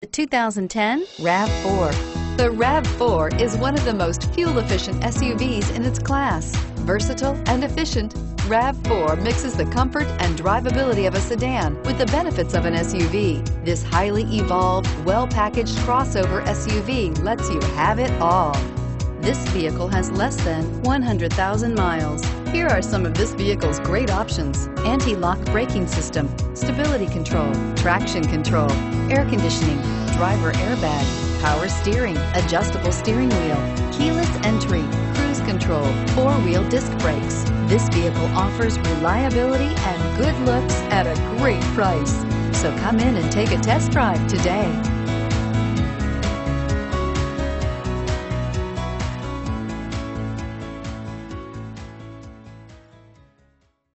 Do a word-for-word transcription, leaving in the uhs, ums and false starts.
The two thousand ten RAV four. The RAV four is one of the most fuel-efficient S U Vs in its class. Versatile and efficient, RAV four mixes the comfort and drivability of a sedan with the benefits of an S U V. This highly evolved, well-packaged crossover S U V lets you have it all. This vehicle has less than one hundred thousand miles. Here are some of this vehicle's great options: anti-lock braking system, stability control, traction control, air conditioning, driver airbag, power steering, adjustable steering wheel, keyless entry, cruise control, four-wheel disc brakes. This vehicle offers reliability and good looks at a great price. So come in and take a test drive today.